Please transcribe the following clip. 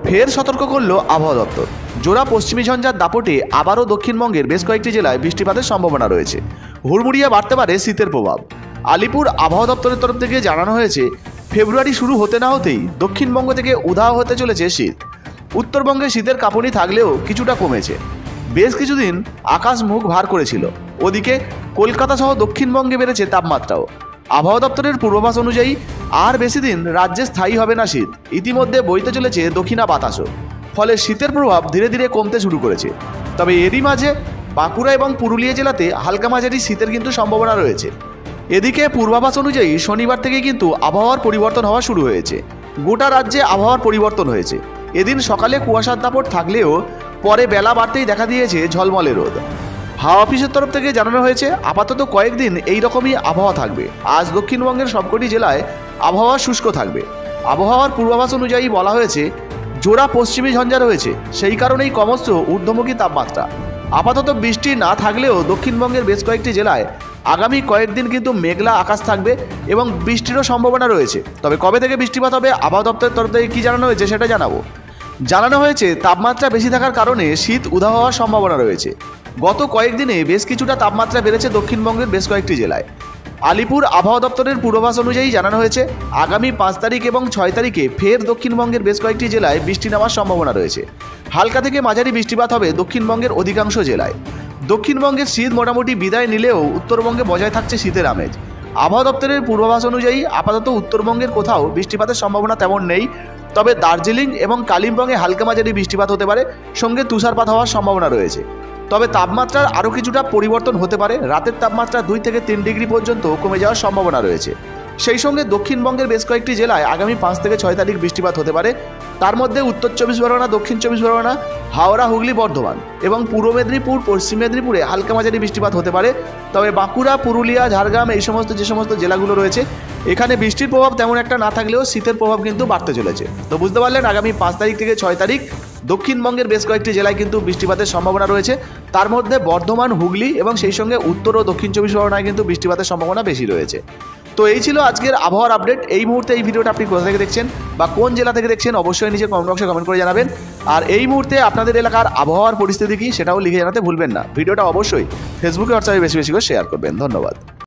ফের সতর্ক করল আবহাওয়া দপ্তর। জোড়া পশ্চিমী ঝঞ্ঝার দাপটে আবারও দক্ষিণবঙ্গের বেশ কয়েকটি জেলায় বৃষ্টিপাতের সম্ভাবনা রয়েছে। হুড়মুড়িয়ে বাড়তে পারে শীতের প্রভাব। আলিপুর আবহাওয়া দপ্তরের তরফ থেকে জানানো হয়েছে, ফেব্রুয়ারি শুরু হতে না হতেই দক্ষিণবঙ্গ থেকে উধাও হতে চলেছে শীত। উত্তরবঙ্গে শীতের কাঁপুনি থাকলেও কিছুটা কমেছে। বেশ কিছুদিন আকাশ মুখ ভার করেছিল। ওদিকে কলকাতা সহ দক্ষিণবঙ্গে বেড়েছে তাপমাত্রাও। আবহাওয়া দপ্তরের পূর্বাভাস অনুযায়ী আর বেশি দিন রাজ্যে স্থায়ী হবে না শীত। ইতিমধ্যে বইতে চলেছে দক্ষিণা বাতাসও। ফলে শীতের প্রভাব ধীরে ধীরে কমতে শুরু করেছে। তবে এরই মাঝে বাঁকুড়া এবং পুরুলিয়া জেলাতে হালকা মাঝারি শীতের কিন্তু সম্ভাবনা রয়েছে। এদিকে পূর্বাভাস অনুযায়ী শনিবার থেকে কিন্তু আবহাওয়ার পরিবর্তন হওয়া শুরু হয়েছে। গোটা রাজ্যে আবহাওয়ার পরিবর্তন হয়েছে। এদিন সকালে কুয়াশার দাপট থাকলেও পরে বেলা বাড়তেই দেখা দিয়েছে ঝলমলে রোদ। হাওয়া অফিসের তরফ থেকে জানানো হয়েছে, আপাতত কয়েকদিন এই রকমই আবহাওয়া থাকবে। আজ দক্ষিণবঙ্গের সবকটি জেলায় আবহাওয়া শুষ্ক থাকবে। আবহাওয়ার পূর্বাভাস অনুযায়ী বলা হয়েছে, জোড়া পশ্চিমী ঝঞ্ঝা রয়েছে, সেই কারণেই ক্রমশ ঊর্ধ্বমুখী তাপমাত্রা। আপাতত বৃষ্টি না থাকলেও দক্ষিণবঙ্গের বেশ কয়েকটি জেলায় আগামী কয়েকদিন কিন্তু মেঘলা আকাশ থাকবে এবং বৃষ্টিরও সম্ভাবনা রয়েছে। তবে কবে থেকে বৃষ্টিপাত হবে আবহাওয়া দপ্তরের তরফ থেকে কী জানানো হয়েছে সেটা জানাবো। জানানো হয়েছে, তাপমাত্রা বেশি থাকার কারণে শীত উধাও হওয়ার সম্ভাবনা রয়েছে। গত কয়েকদিনে বেশ কিছুটা তাপমাত্রা বেড়েছে দক্ষিণবঙ্গের বেশ কয়েকটি জেলায়। আলিপুর আবহাওয়া দপ্তরের পূর্বাভাস অনুযায়ী জানানো হয়েছে, আগামী 5 তারিখ এবং 6 তারিখে ফের দক্ষিণবঙ্গের বেশ কয়েকটি জেলায় বৃষ্টি নামার সম্ভাবনা রয়েছে। হালকা থেকে মাঝারি বৃষ্টিপাত হবে দক্ষিণবঙ্গের অধিকাংশ জেলায়। দক্ষিণবঙ্গের শীত মোটামুটি বিদায় নিলেও উত্তরবঙ্গে বজায় থাকছে শীতের আমেজ। আবহাওয়া দপ্তরের পূর্বাভাস অনুযায়ী আপাতত উত্তরবঙ্গের কোথাও বৃষ্টিপাতের সম্ভাবনা তেমন নেই। তবে দার্জিলিং এবং কালিম্পংয়ে হালকা মাঝারি বৃষ্টিপাত হতে পারে, সঙ্গে তুষারপাত হওয়ার সম্ভাবনা রয়েছে। তবে তাপমাত্রার আরও কিছুটা পরিবর্তন হতে পারে। রাতের তাপমাত্রা 2 থেকে 3 ডিগ্রি পর্যন্ত কমে যাওয়ার সম্ভাবনা রয়েছে। সেই সঙ্গে দক্ষিণবঙ্গের বেশ কয়েকটি জেলায় আগামী 5 থেকে 6 তারিখ বৃষ্টিপাত হতে পারে। তার মধ্যে উত্তর 24 পরগনা, দক্ষিণ 24 পরগনা, হাওড়া, হুগলি, বর্ধমান এবং পূর্ব মেদিনীপুর, পশ্চিম মেদিনীপুরে হালকা মাঝারি বৃষ্টিপাত হতে পারে। তবে বাঁকুড়া, পুরুলিয়া, ঝাড়গ্রাম এই যে সমস্ত জেলাগুলো রয়েছে, এখানে বৃষ্টির প্রভাব তেমন একটা না থাকলেও শীতের প্রভাব কিন্তু বাড়তে চলেছে। তো বুঝতে পারলেন, আগামী 5 তারিখ থেকে 6 তারিখ দক্ষিণবঙ্গের বেশ কয়েকটি জেলায় কিন্তু বৃষ্টিপাতের সম্ভাবনা রয়েছে। তার মধ্যে বর্ধমান, হুগলি এবং সেই সঙ্গে উত্তর ও দক্ষিণ 24 পরগনায় কিন্তু বৃষ্টিপাতের সম্ভাবনা বেশি রয়েছে। তো এই ছিল আজকের আবহাওয়ার আপডেট। এই মুহূর্তে এই ভিডিওটা আপনি কোথা থেকে দেখছেন বা কোন জেলা থেকে দেখছেন অবশ্যই নিচে কমেন্ট বক্সে কমেন্ট করে জানাবেন। আর এই মুহূর্তে আপনাদের এলাকার আবহাওয়ার পরিস্থিতি কী সেটাও লিখে জানাতে ভুলবেন না। ভিডিওটা অবশ্যই ফেসবুকে হোয়াটসঅ্যাপে বেশি বেশি করে শেয়ার করবেন। ধন্যবাদ।